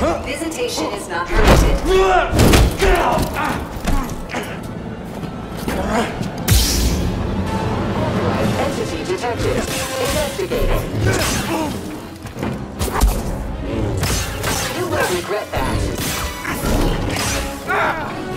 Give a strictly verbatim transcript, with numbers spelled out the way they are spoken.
Visitation is not permitted. Authorized entity detected. Investigating. You will regret that.